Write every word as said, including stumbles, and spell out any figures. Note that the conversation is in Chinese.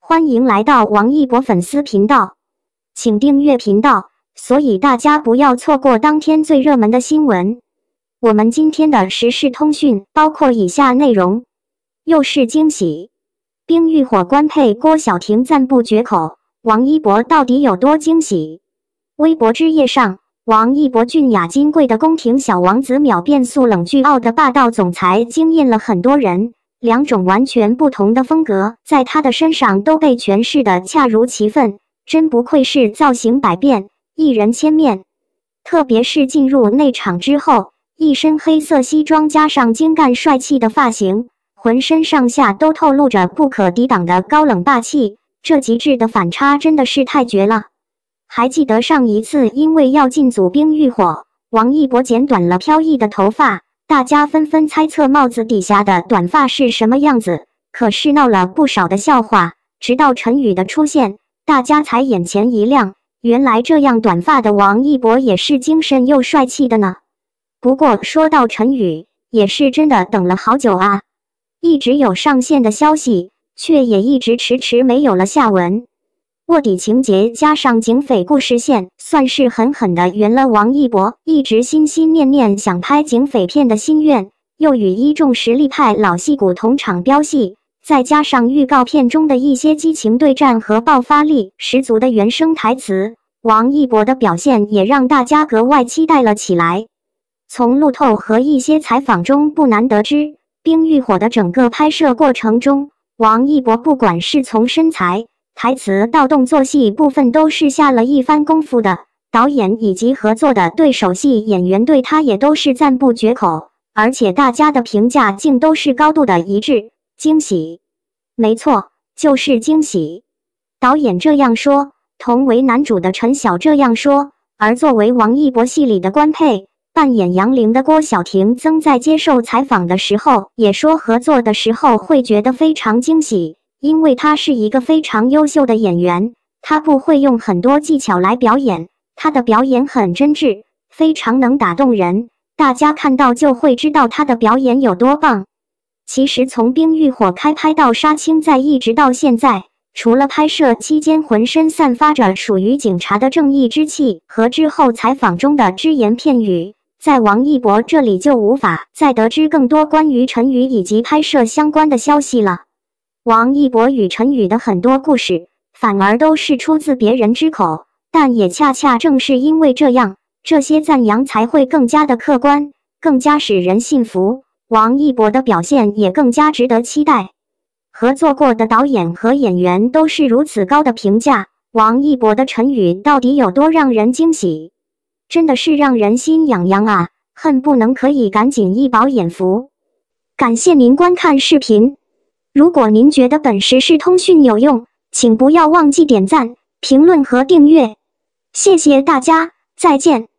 欢迎来到王一博粉丝频道，请订阅频道，所以大家不要错过当天最热门的新闻。我们今天的时事通讯包括以下内容：又是惊喜，冰浴火官配郭晓婷赞不绝口，王一博到底有多惊喜？微博之夜上，王一博俊雅金贵的宫廷小王子秒变速冷巨傲的霸道总裁惊艳了很多人。两种完全不同的风格，在他的身上都被诠释得恰如其分，真不愧是造型百变，一人千面。特别是进入内场之后，一身黑色西装加上精干帅气的发型，浑身上下都透露着不可抵挡的高冷霸气，这极致的反差真的是太绝了。还记得上一次因为要进组冰浴火，王一博剪短了飘逸的头发，大家纷纷猜测帽子底下的短发是什么样子，可是闹了不少的笑话。直到陈宇的出现，大家才眼前一亮，原来这样短发的王一博也是精神又帅气的呢。不过说到陈宇，也是真的等了好久啊，一直有上线的消息，却也一直迟迟没有了下文。卧底情节加上警匪故事线，算是狠狠地圆了王一博一直心心念念想拍警匪片的心愿。又与一众实力派老戏骨同场飙戏，再加上预告片中的一些激情对战和爆发力十足的原声台词，王一博的表现也让大家格外期待了起来。从路透和一些采访中不难得知，冰浴火的整个拍摄过程中，王一博不管是从身材、台词到动作戏部分都是下了一番功夫的，导演以及合作的对手戏演员对他也都是赞不绝口，而且大家的评价竟都是高度的一致，惊喜。没错，就是惊喜。导演这样说，同为男主的陈晓这样说，而作为王一博戏里的官配，扮演杨玲的郭晓婷曾在接受采访的时候也说，合作的时候会觉得非常惊喜。因为他是一个非常优秀的演员，他不会用很多技巧来表演，他的表演很真挚，非常能打动人，大家看到就会知道他的表演有多棒。其实从冰浴火开拍到杀青再一直到现在，除了拍摄期间浑身散发着属于警察的正义之气和之后采访中的只言片语，在王一博这里就无法再得知更多关于陈宇以及拍摄相关的消息了。王一博与陈宇的很多故事，反而都是出自别人之口，但也恰恰正是因为这样，这些赞扬才会更加的客观，更加使人信服。王一博的表现也更加值得期待。合作过的导演和演员都是如此高的评价，王一博的陈宇到底有多让人惊喜？真的是让人心痒痒啊，恨不能可以赶紧一饱眼福。感谢您观看视频。如果您觉得本时事通讯有用，请不要忘记点赞、评论和订阅。谢谢大家，再见。